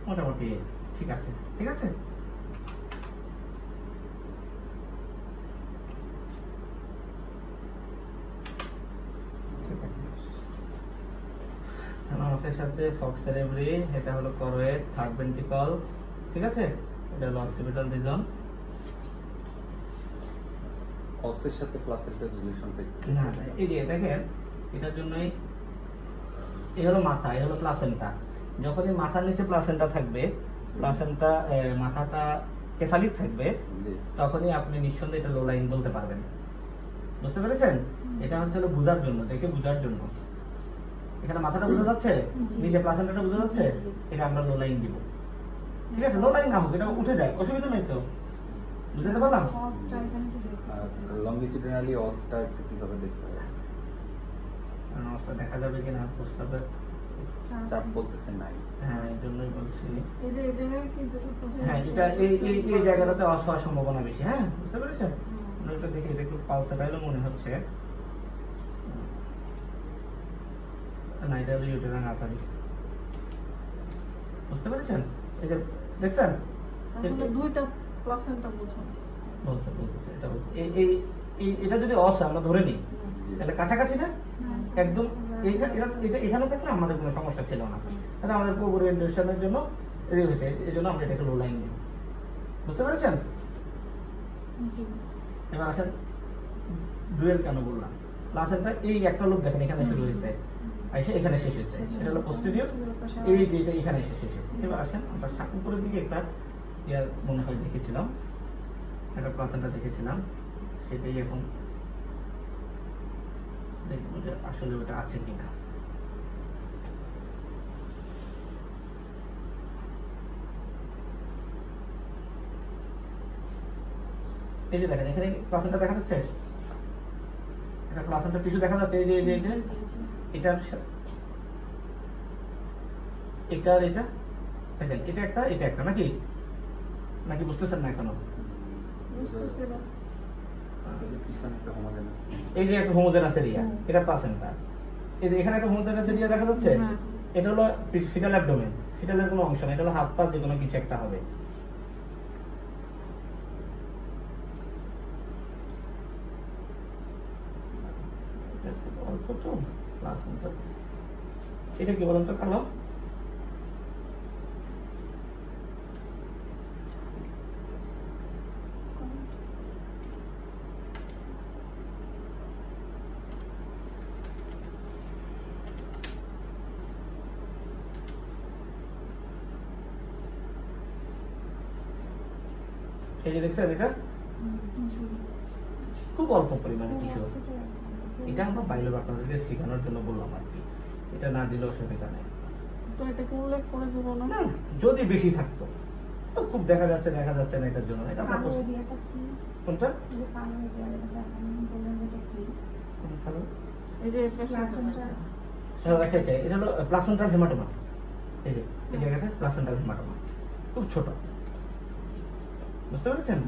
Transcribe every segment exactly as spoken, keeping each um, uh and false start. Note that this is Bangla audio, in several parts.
মোটামুটি ঠিক আছে। ঠিক আছে, থ্যালামাসের সাথে ফক্স সেরেব্রি, এটা হলো করোয়েড, থার্ড ভেন্ট্রিকল। ঠিক আছে, এটা হলো অক্সিপিটাল রিজন। অসের সাথে প্লাসেন্টার রিলেশনটা না এই যে দেখেন, এটার জন্যই এই হলো মাথা, এই হলো প্লাসেন্টা। যখনই মাথার নিচে প্লাসেন্টা থাকবে, প্লাসেন্টা মাথাটা কেফালিক থাকবে, তখনই আপনি নিঃসন্দেহে এটা লো লাইন বলতে পারবেন। বুঝতে পেরেছেন? এটা হচ্ছে হলো বোঝার জন্য, দেখে বোঝার জন্য। এখানে মাথাটা বোঝা যাচ্ছে, নিচে প্লাসেন্টাটা বোঝা যাচ্ছে, এটা আমরা লো লাইন দিব। ঠিক আছে, লো লাইন না হোক, এটা উঠে যায়, অসুবিধা নেই তো। বুঝতে পারলাম? লংগিটিউডিনালি অসটা একটু কিভাবে দেখতে হবে? অসটা দেখা যাবে কিনা প্রস্তাবে চাপ বলতেছে নাই। হ্যাঁ, এই জন্যই বলছি। এই যে এদের কিন্তু হ্যাঁ, এটা এই এই এই জায়গাটাতে অস হওয়ার সম্ভাবনা বেশি। হ্যাঁ, বুঝতে পেরেছেন? এটা দেখি, এটা একটু পালসেটাইল মনে হচ্ছে। না, এটা হলো ইউটেরাইন আর্টারি। বুঝতে পেরেছেন? এই যে দেখছেন, তাহলে দুইটা প্লাসেন্টা বুঝুন। বলতে বলতেছে এটা বলতে এই এই এই এটা যদি অস আমরা ধরে নিই, তাহলে কাছাকাছি না একদম। এইটা এটা এখানে থাকলে আমাদের কোনো সমস্যা ছিল না, তাহলে আমাদের কোঅরিয়েন্টেশনের জন্য এই হয়েছে, এই জন্য আমরা এটাকে লো লাইন দিই। বুঝতে পেরেছেন? জি। এবার আসেন ডুয়েল কেন বললাম। প্লাসেন্টা এই একটা লোক দেখেন এখানে শুরু হয়েছে, এসে এখানে শেষ হয়েছে, এটা হলো পোস্টেরিয়র, এই যে এটা এখানে এসে শেষ হয়েছে। এবার আসেন আমরা উপরের দিকে একটা ইয়ার মনে হয় দেখেছিলাম, একটা প্লাসেন্টা দেখেছিলাম, সেটাই এখন দেখবো যে আসলে ওটা আছে কিনা। এই যে দেখেন এখানে প্লাসেন্টা দেখা যাচ্ছে, এটা প্লাসেন্টা টিস্যু দেখা যাচ্ছে। এই যে এই যে এটার এটা আর এটা দেখেন, এটা একটা এটা একটা নাকি নাকি বুঝতেছেন না এখনো? এই যে একটা হোমোজেনাস এরিয়া, এটা প্লাসেন্টা। এই যে এখানে একটা হোমোজেনাস এরিয়া দেখা যাচ্ছে, এটা হলো ফিটাল অ্যাবডোমেন, ফিটালের কোনো অংশ না, এটা হলো হাত পা যে কোনো কিছু একটা হবে। অল্প তো প্লাসেন্টা, এটা কি বলেন তো কালো? এই যে দেখছেন, এটা খুব অল্প পরিমাণে টিস্যু। এটা আমরা বাইরে আপনাদেরকে শেখানোর জন্য বললাম আর কি, এটা না দিলে অসুবিধা নেই। তো এটাকে উল্লেখ করে দেব না, যদি বেশি থাকতো। খুব দেখা যাচ্ছে দেখা যাচ্ছে না, এটার জন্য এটা আমরা কোনটা এই যে প্লাসেন্টা, আচ্ছা আচ্ছা, এটা হলো প্লাসেন্টাল হেমাটোমা। এই যে এই জায়গাটা প্লাসেন্টাল হেমাটোমা, খুব ছোট। বুঝতে পেরেছেন?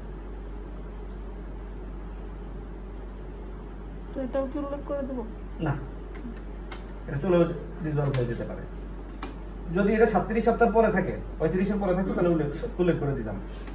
তো এটাও কি উল্লেখ করে দেব? না, এটা চলে রিজলভ হয়ে যেতে পারে। যদি এটা সাতত্রিশ সপ্তাহ পরে থাকে, পঁয়ত্রিশের পরে থাকে, তাহলে উল্লেখ উল্লেখ করে দিলাম।